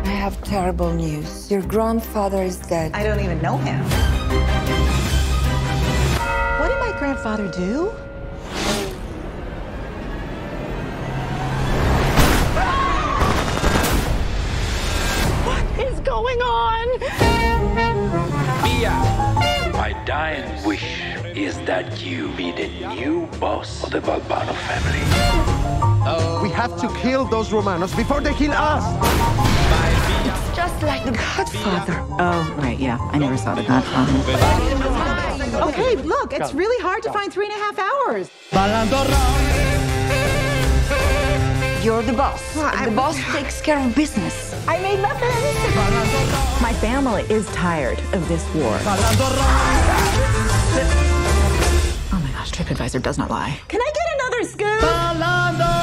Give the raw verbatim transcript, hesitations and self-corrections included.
I have terrible news. Your grandfather is dead. I don't even know him. What did my grandfather do? What is going on? Mafia. My dying wish is that you be the new boss of the Balbano family. Oh. We have to kill those Romanos before they kill us. It's just like The Godfather. Oh, right, yeah. I never saw The Godfather. Okay, look, it's really hard to find three and a half hours. You're the boss. Well, and the boss takes care of business. I made muffins. My family is tired of this war. Oh my gosh, TripAdvisor does not lie. Can I get another scoop?